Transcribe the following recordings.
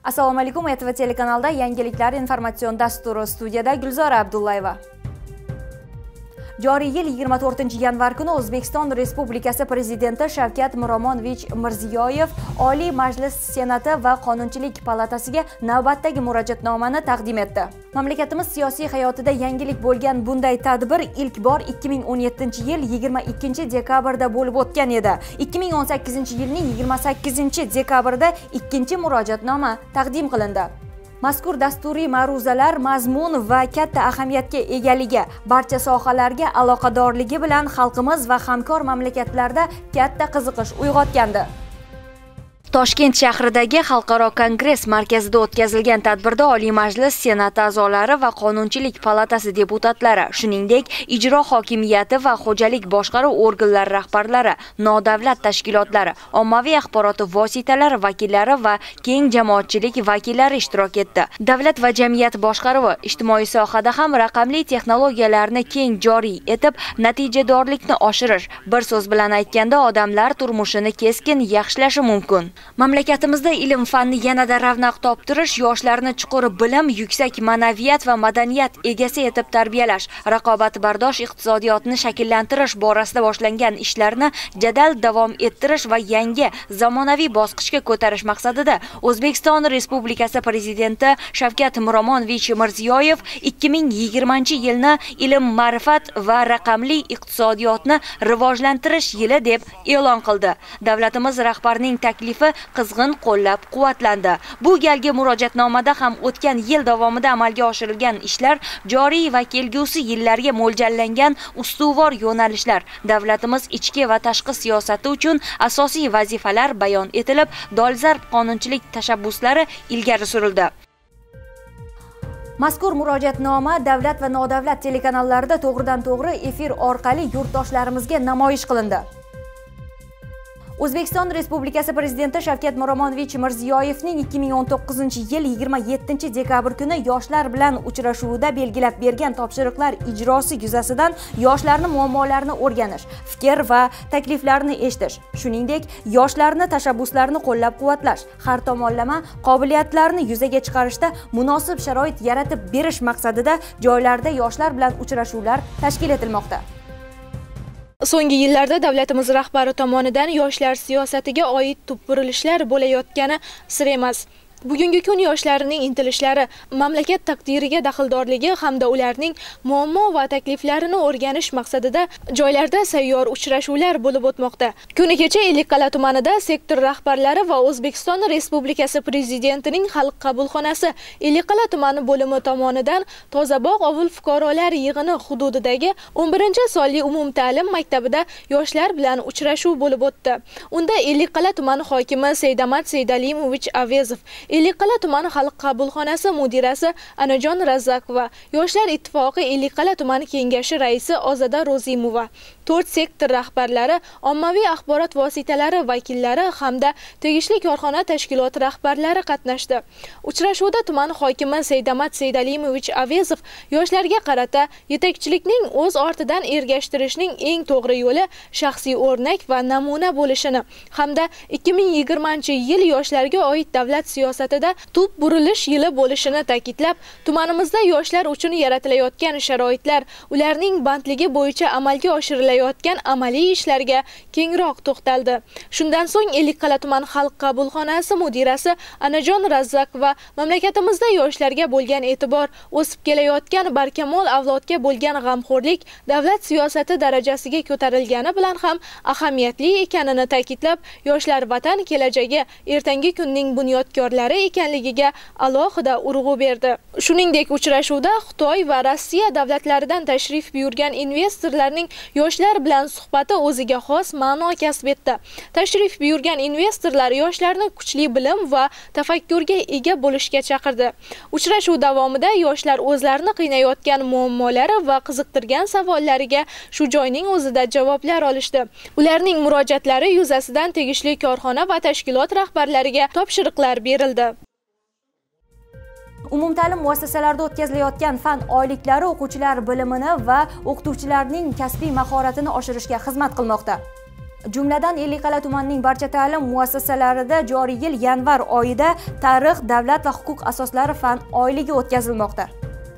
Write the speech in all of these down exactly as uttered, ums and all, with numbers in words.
Assalomu alaykum, E T V telekanalida yangiliklar informatsion dasturi, studiyada Gulzora Abdullayeva. Joriy yil yigirma to'rtinchi yanvar kuni O'zbekiston Respublikasi Prezidenti Shavkat Miromonovich Mirziyoyev Oliy Majlis Senati va Qonunchilik palatasiga navbatdagi murojaatnomani taqdim etdi. Mamlakatimiz siyosiy hayotida yangilik bo'lgan bunday tadbir ilk bor ikki ming o'n yettinchi yil yigirma ikkinchi dekabrda bo'lib o'tgan edi. ikki ming o'n sakkizinchi yilning yigirma sakkizinchi dekabrda ikkinchi murojaatnoma taqdim qilindi. Mazkur dasturiy ma'ruzalar mazmun va katta ahamiyatga egaligi, barcha sohalarga aloqadorligi bilan xalqimiz va hamkor mamlakatlarda katta qiziqish uyg'otgandi. Toshkent shahridagi Xalqaro kongress markazida o'tkazilgan tadbirda Oliy Majlis Senati a'zolari va Qonunchilik palatasi deputatlari, shuningdek, ijro hokimiyati va xo'jalik boshqaruv organlari rahbarlari, nodavlat tashkilotlari, ommaviy axborot vositalari vakillari va keng jamoatchilik vakillari ishtirok etdi. Davlat va jamiyat boshqaruvi ijtimoiy sohada ham raqamli texnologiyalarni keng joriy etib, natijadorlikni oshirish, bir so'z bilan aytganda, odamlar turmushini keskin yaxshilashi mumkin. Mamlakatimizda ilm fanni yanada ravnaq toptirish, yoshlarni chuqur bilim, yuksak ma'naviyat va madaniyat egasi etib tarbiyalash, raqobatbardosh iqtisodiyotni shakllantirish borasida boshlangan ishlarni jadal davom ettirish va yangi zamonaviy bosqichga ko'tarish maqsadida O'zbekiston Respublikasi Prezidenti Shavkat Miromonovich Mirziyoyev ikki ming yigirmanchi yilni ilm, ma'rifat va raqamli iqtisodiyotni rivojlantirish yili deb e'lon qildi. Davlatimiz rahbarining taklifi qizg'in qo'llab-quvvatlandi. Bu galgi murojaatnomada ham o'tgan yil davomida amalga oshirilgan ishlar, joriy va kelgusi yillarga mo'ljallangan ustuvor yo'nalishlar, davlatimiz ichki va tashqi siyosati uchun asosiy vazifalar bayon etilib, dolzarb qonunchilik tashabbuslari ilgari surildi. Mazkur murojaatnoma davlat va nodavlat telekanallarida to'g'ridan-to'g'ri efir orqali yurtdoshlarimizga namoyish qilindi. O'zbekiston Respublikasi Prezidenti Shavkat Miromonovich Mirziyoyevning ikki ming o'n to'qqizinchi yil yigirma yettinchi dekabr kuni yoshlar bilan uchrashuvida belgilab bergan topshiriqlar ijrosi yuzasidan yoshlarning muammolarini o'rganish, fikr va takliflarini eshitish, shuningdek, yoshlarning tashabbuslarini qo'llab-quvvatlash, har tomonlama qobiliyatlarini yuzaga chiqarishda munosib sharoit yaratib berish maqsadida joylarda yoshlar bilan uchrashuvlar tashkil etilmoqda. So'nggi yillarda davlatimiz rahbari tomonidan yoshlar siyosatiga oid tub burilishlar bo'layotgani sir emas. Bugungi kun yoshlarining intilishlari, mamlakat taqdiriga daxldorligi hamda ularning muammo va takliflarini o'rganish maqsadida joylarda sayyor uchrashuvlar bo'lib o'tmoqda. Kuni kecha Ellikqal'a tumanida sektor rahbarlari va O'zbekiston Respublikasi Prezidentining xalq qabulxonasi Ellikqal'a tumani bo'limi tomonidan Tozabog' ovul fuqarolar yig'ini hududidagi o'n birinchi sonli umumta'lim maktabida yoshlar bilan uchrashuv bo'lib o'tdi. Unda Ellikqal'a tumani hokimi Seydamat Seydalimovich Avezov, Ellikqal'a tumani xalq qabulxonasi mudirasi Anajon Razzakova, Yoshlar ittifoqi Ellikqal'a tumani kengashi raisi Ozoda Ro'zimova, to'rt sektor rahbarlari, ommaviy axborot vositalari vakillari hamda tegishli korxona tashkilot rahbarlari qatnashdi. Uchrashuvda tuman hokimi Seydamat Seydalimovich Avezov yoshlarga qarata yetakchilikning o'z ortidan ergashtirishning eng to'g'ri yo'li shaxsiy o'rnak va namuna bo'lishini hamda ikki ming yigirmanchi yil yoshlarga oid davlat siyosatida tub burilish yili bo'lishini ta'kidlab, tumanimizda yoshlar uchun yaratilayotgan sharoitlar, ularning bandligi bo'yicha amalga oshirilayotgan amaliy ishlarga kengroq to'xtaldi. Shundan so'ng Ellikqal'a tuman xalq qabulxonasi mudirasi Anajon Razzakova mamlakatimizda yoshlarga bo'lgan e'tibor, o'sib kelayotgan barkamol avlodga bo'lgan g'amxo'rlik davlat siyosati darajasiga ko'tarilgani bilan ham ahamiyatli ekanini ta'kidlab, yoshlar vatan kelajagi, ertangi kunning bunyodkorlari ekanligiga alohida urg'u berdi. Shuningdek, uchrashuvda Xitoy va Rossiya davlatlaridan tashrif buyurgan investorlarning yoshlar bilan suhbati o'ziga xos ma'no kasb etdi. Tashrif buyurgan investorlar yoshlarni kuchli bilim va tafakkurga ega bo'lishga chaqirdi. Uchrashuv davomida yoshlar o'zlarini qiynayotgan muammolari va qiziqtirgan savollariga shu joyning o'zida javoblar olishdi. Ularning murojaatlari yuzasidan tegishli korxona va tashkilot rahbarlariga topshiriqlar berildi. Umumta'lim muassasalarida o'tkazilayotgan fan oyliklari o'quvchilar bilimini va o'qituvchilarning kasbiy mahoratini oshirishga xizmat qilmoqda. Jumladan, Ellikqal'a tumanining barcha ta'lim muassasalarida joriy yil yanvar oyida tarix, davlat va huquq asoslari fan oyligi o'tkazilmoqda.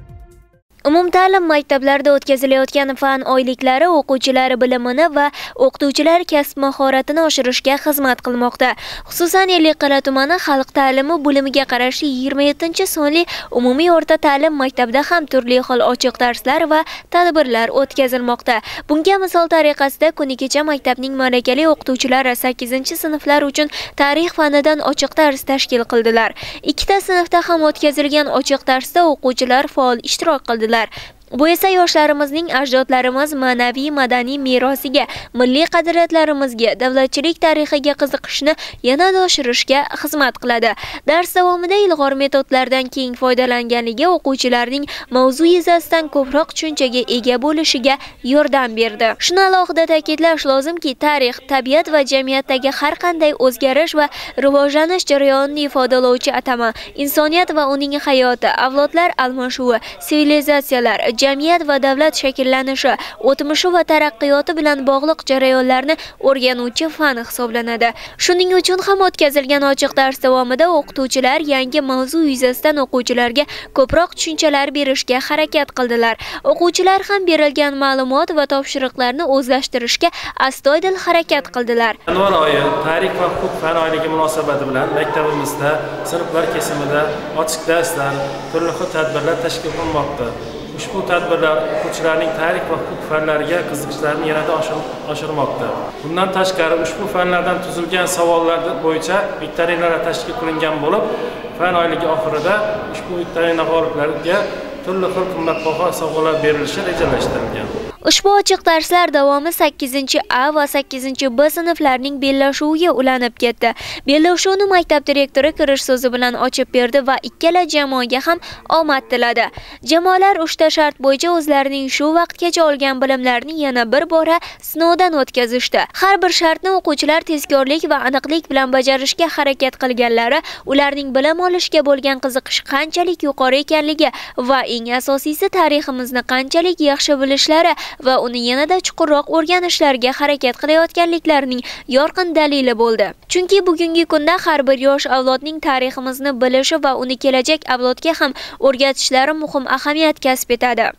Umumta'lim maktablarida o'tkazilayotgan fan oyliklari o'quvchilar bilimini va o'qituvchilar kasb mahoratini oshirishga xizmat qilmoqda. Xususan, Ellikqal'a tumani xalq ta'limi bo'limiga qarashli yigirma yettinchi sonli umumiy o'rta ta'lim maktabida ham turli xil ochiq darslar va tadbirlar o'tkazilmoqda. Bunga misol tariqasida kuni kecha maktabning malakali o'qituvchilari sakkizinchi sinflar uchun tarix fanidan ochiq dars tashkil qildilar. Ikkita sinfda ham o'tkazilgan ochiq darsda o'quvchilar faol ishtirok qildilar. Bu esa yoshlarimizning ajdodlarimiz ma'naviy madaniy merosiga, milliy qadriyatlarimizga, davlatchilik tarixiga qiziqishni yanada oshirishga xizmat qiladi. Dars davomida ilg'or metodlardan keng foydalanganligi o'quvchilarning mavzu yuzasidan ko'proq tushunchaga ega bo'lishiga yordam berdi. Shuni alohida ta'kidlash lozimki, tarix tabiat va jamiyatdagi har qanday o'zgarish va rivojlanish jarayonini ifodalovchi atama. Insoniyat va uning hayoti, avlodlar almashuvi, sivilizatsiyalar, jamiyat va davlat shakllanishi, o'tmishi va taraqqiyoti bilan bog'liq jarayonlarni o'rganuvchi fan hisoblanadi. Shuning uchun ham o'tkazilgan ochiq dars davomida o'qituvchilar yangi mavzu yuzasidan o'quvchilarga ko'proq tushunchalar berishga harakat qildilar. O'quvchilar ham berilgan ma'lumot va topshiriqlarni o'zlashtirishga astoydil harakat qildilar. Yanvar oyi tarix va huquq fan oyligi munosabati bilan maktabimizda sinflar kesimida ochiq darslar, turli xil tadbirlar tashkil qilinmoqda. Ushbu tadbirlar o'quvchilarning tarix va huquq fanlariga qiziqishlarini yanada oshirmoqda. Bundan tashqari ushbu fanlardan tuzilgan savollar bo'yicha viktorinalar tashkil qilingan bo'lib, fan oyligi oxirida ushbu viktorina g'oliblariga turli xil qimmatbaho sovg'alar berilishi rejalashtirilgan. Ushbu ochiq darslar davomi sakkizinchi A va sakkizinchi B sinflarining bellashuviga ulanib ketdi. Bellashuvni maktab direktori kirish so'zi bilan ochib berdi va ikkala jamoaga ham omad tiladi. Jamoalar uchta shart bo'yicha o'zlarining shu vaqtgacha olgan bilimlarini yana bir bora sinovdan o'tkazishdi. Har bir shartni o'quvchilar tezkorlik va aniqlik bilan bajarishga harakat qilganlari, ularning bilim olishga bo'lgan qiziqish qanchalik yuqori ekanligi va eng asosiysi tariximizni qanchalik yaxshi bilishlari va uni yanada chuqurroq o'rganishlariga harakat qilayotganliklarining yorqin dalili bo'ldi. Chunki bugungi kunda har bir yosh avlodning tariximizni bilishi va uni kelajak avlodga ham o'rgatishlari muhim ahamiyat kasb etadi.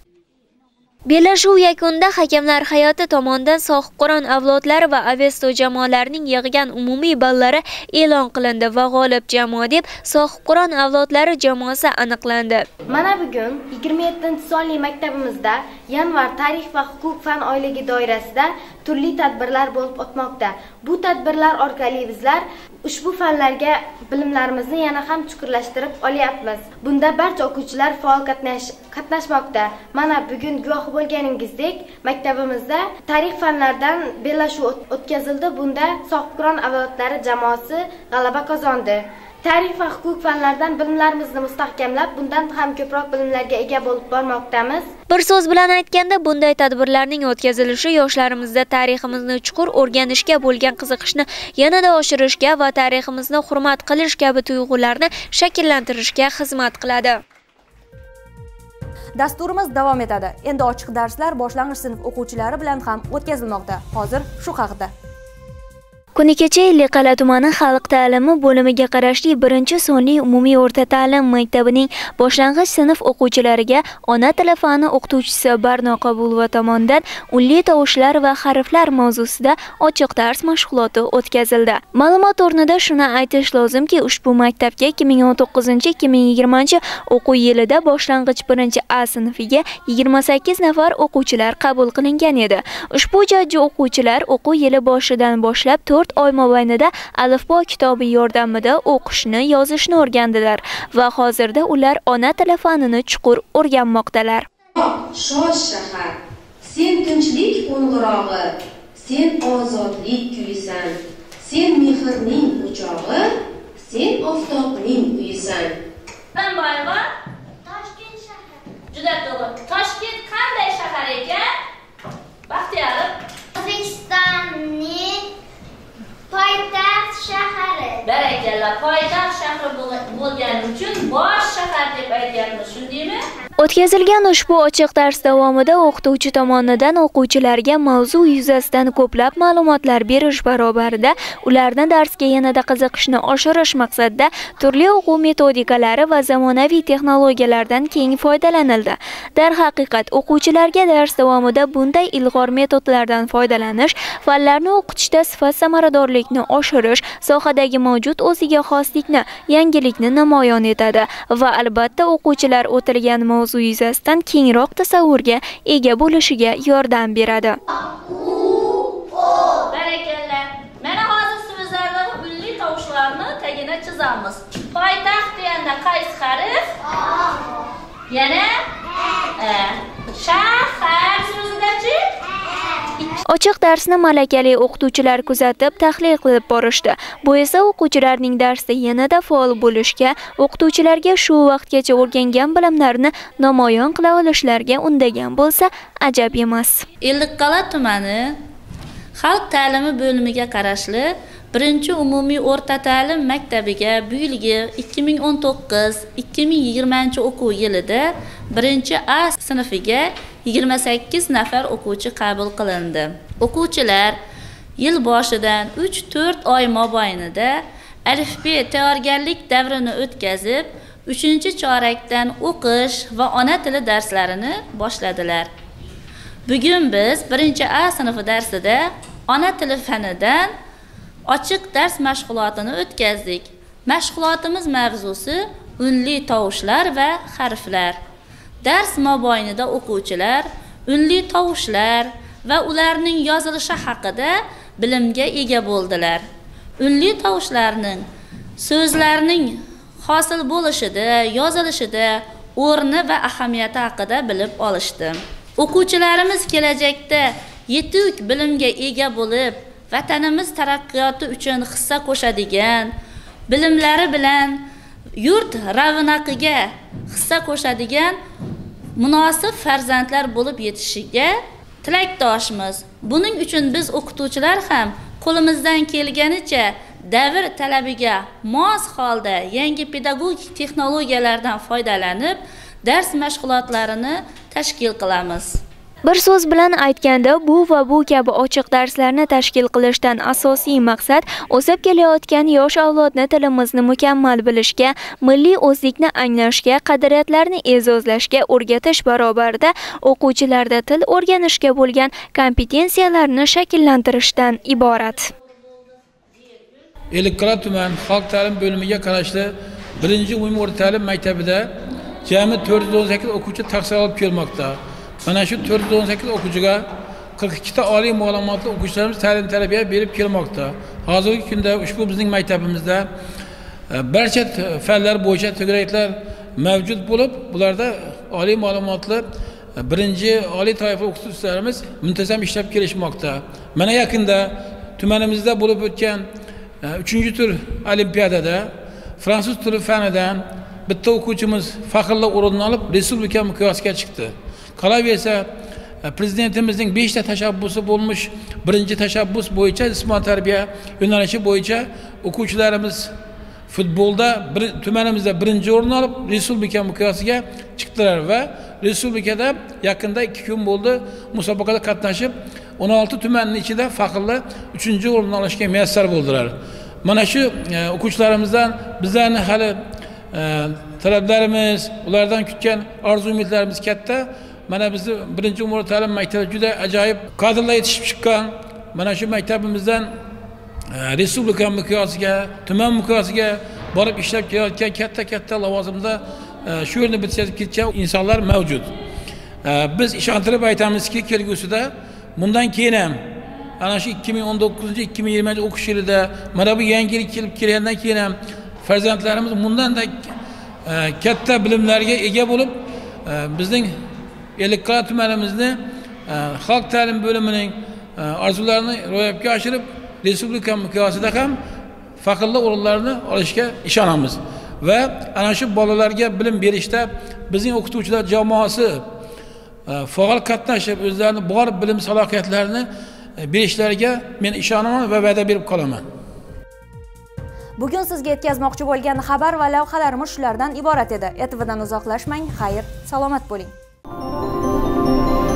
Bellashuv yakunida hakamlar hay'ati tomonidan sohibqiron avlodlar va Avesto jamoalarining yig'gan umumiy ballari e'lon qilindi va g'olib jamoa deb sohibqiron avlodlari jamoasi aniqlandi. Mana bugun yigirma yettinchi sonli maktabimizda yanvar tarix va huquq fan oyligi doirasida turli tadbirlar bo'lib o'tmoqda. Bu tadbirlar orqali bizlar ushbu fanlarga bilimlarimizni yana ham chuqurlashtirib olyapmiz. Bunda barcha o'quvchilar faol qatnashmoqda. Mana bugun guvoh bo'lganingizdek, maktabimizda tarix fanlaridan bellashuv o'tkazildi. Bunda sohibqiron avlodlari jamoasi g'alaba qozondi. Tarix va huquq fanlaridan bilimlarimizni mustahkamlab, bundan ham ko'proq bilimlarga ega bo'lib bormoqdamiz. Bir so'z bilan aytganda, bunday tadbirlarning o'tkazilishi yoshlarimizda tariximizni chuqur o'rganishga bo'lgan qiziqishni yanada oshirishga va tariximizni hurmat qilish kabi tuyg'ularni shakllantirishga xizmat qiladi. Dasturimiz davom etadi. Endi ochiq darslar boshlang'ich sinf o'quvchilari bilan ham o'tkazilmoqda. Hozir shu haqida. Kuni kecha Ellikqal'a tumani xalq ta'limi bo'limiga qarashli birinchi sonli umumiy o'rta ta'lim maktabining boshlang'ich sinf o'quvchilariga ona tili fani o'qituvchisi Barno Qabulova tomonidan unli tovushlar va harflar mavzusida ochiq dars mashg'uloti o'tkazildi. Ma'lumot o'rnida shuni aytish lozimki, ushbu maktabga ikki ming o'n to'qqizinchi ikki ming yigirmanchi o'quv yilida boshlang'ich birinchi A sinfiga yigirma sakkiz nafar o'quvchilar qabul qilingan edi. Ushbu jajji o'quvchilar o'quv yili boshidan boshlab to'rt oy mobaynida alifbo kitobi yordamida o'qishni, yozishni o'rgandilar va hozirda ular ona tili fanini chuqur o'rganmoqdalar. Shosh shahar, sen tinchlik qo'ng'irog'i, sen ozodlik kuyisan, sen mehrning o'chog'i, sen oftobning uyisan. Men boyga Toshkent shahar. Juda to'g'ri. Toshkent qanday shahar ekan? Baxtiyorov O'zbekistonning poytaxt shahari. Barakalla. ekanlar. Poytaxt shahri bo'lgani uchun bosh shahar deb aytyapmiz, shundaymi? O'tkazilgan ushbu ochiq dars davomida o'qituvchi tomonidan o'quvchilarga mavzu yuzasidan ko'plab ma'lumotlar berish barobarida ularni darsga yanada qiziqishni oshirish maqsadida turli o'quv metodikalari va zamonaviy texnologiyalardan keng foydalanildi. Darhaqiqat, o'quvchilarga dars davomida bunday ilg'or metodlardan foydalanish fanlarni o'qitishda sifat samaradorlikni oshirish, sohadagi mavjud o'ziga xoslikni, yangilikni namoyon etadi va albatta o'quvchilar o'tilgan mavzu yuzasidan kengroq tasavvurga ega bo'lishiga yordam beradi. Barakallah. Mana hozir so'zlardagi milliy tovushlarni tagini chizamiz. Poytaxt deganda qaysi harf? Yana shahar so'zidachi? Ochiq darsni malakali o'qituvchilar kuzatib, tahlil qilib borishdi. Bu esa o'quvchilarning darsda yanada faol bo'lishga, o'qituvchilarga shu vaqtgacha o'rgangan bilimlarini namoyon qila olishlariga undagan bo'lsa, ajab emas. Ellikqal'a tumani Xalq ta'limi bo'limiga qarashli birinchi umumiy o'rta ta'lim maktabiga bu yilgi ikki ming o'n to'qqiz ikki ming yigirmanchi o'quv yilida birinchi A sinfiga yigirma sakkiz nafar o'quvchi qabul qilindi. O'quvchilar yil boshidan uch to'rt oy mobaynida alifbe tayyorgarlik davrini o'tkazib, uchinchi chorakdan o'qish va ona tili darslarini boshladilar. Bugun biz birinchi A sinfi darsida ona tili fanidan ochiq dars mashg'ulotini o'tkazdik. Mashg'ulotimiz mavzusi unli tovushlar va harflar. Dars mobaynida o'quvchilar unli tovushlar va ularning yozilishi haqida bilimga ega bo'ldilar. Unli tovushlarning so'zlarning hosil bo'lishida, yozilishida o'rni va ahamiyati haqida bilib olishdi. O'quvchilarimiz kelajakda yetuk bilimga ega bo'lib, vatanimiz taraqqiyoti uchun hissa qo'shadigan, bilimlari bilan yurt ravnaqiga hissa qo'shadigan munosib farzandlar bo'lib yetishiga tilakdoshmiz. Buning uchun biz o'qituvchilar ham qo'limizdan kelganicha davr talabiga mos holda yangi pedagogik texnologiyalardan foydalanib, dars mashg'ulotlarini tashkil qilamiz. Bir so'z bilan aytganda, bu va bu kabi ochiq darslarni tashkil qilishdan asosiy maqsad o'sib kelayotgan yosh avlodni tilimizni mukammal bilishga, milliy o'zlikni anglashga, qadriyatlarni e'zozlashga o'rgatish barobarida o'quvchilarda til o'rganishga bo'lgan kompetensiyalarni shakllantirishdan iborat. Ellikqal'a tuman xalq ta'lim bo'limiga qarashli birinchi umumiy o'rta ta'lim maktabida jami to'rt yuz o'n sakkiz o'quvchi tahsil olib kelmoqda. Mana shu to'rt yuz o'n sakkiz o'quvchiga qirq ikki ta oliy ma'lumotli o'quvchilarimiz ta'lim tarbiya berib kelmoqda. Hozirgi kunda ushbu bizning maktabimizda barcha fanlar bo'yicha to'garaklar mavjud bo'lib, bularda oliy ma'lumotli birinchi oliy toifa o'qituvchilarimiz muntazam ishlab kelishmoqda. Mana yaqinda tumanimizda bo'lib o'tgan uchinchi tur olimpiadada fransuz tili fanidan bitta o'quvchimiz faxrli o'rinni olib, respublika miqyosiga chiqdi. Qolaversa, prezidentimizning besh ta tashabbusi bo'lmuş, birinchi tashabbus bo'yicha jismoniy tarbiya yo'nalishi bo'yicha o'quvchilarimiz futbolda bir, tumanimizda birinchi o'rin olib, respublika miqyosiga chiqdilar va respublikada yaqinda ikki kun bo'ldi musobaqada qatnashib, o'n olti tumanning ichida faxrli uchinchi o'rin olishga muvaffaq bo'ldilar. Mana shu o'quvchilarimizdan bizlarning hali talablarimiz, ulardan kutgan orzu-umidlarimiz katta. Mana bizni birinchi umr ta'lim maktabi juda ajoyib kadrlar yetishib chiqqan. Mana shu maktabimizdan respublika miqyosiga, tuman miqyosiga borib ishlab kelayotgan katta-katta lavozimda shu yerni bitkazib ketgan insonlar mavjud. Biz ishontirib aytamizki, kelgusida bundan keyin ham ana shu ikki ming o'n to'qqizinchi ikki ming yigirmanchi o'qish yilida mana bu yangilik kelib kelgandan keyin ham farzandlarimiz bundan-da katta bilimlarga ega bo'lib, bizning Ellikqal'a tumanimizni xalq ta'lim bo'limining orzularini ro'yobga oshirib, respublika miqyosida ham faxrli o'rinlarni olishga ishonamiz. Va ana shu bolalarga bilim berishda bizning o'qituvchilar jamoasi faol qatnashib, o'zlarining bor bilim salohiyatlarini berishlariga men ishonaman va va'da berib qolaman. Bugun sizga yetkazmoqchi bo'lgan xabar va lavhalarimiz shulardan iborat edi. E T Vdan uzoqlashmang, xayr, salomat bo'ling.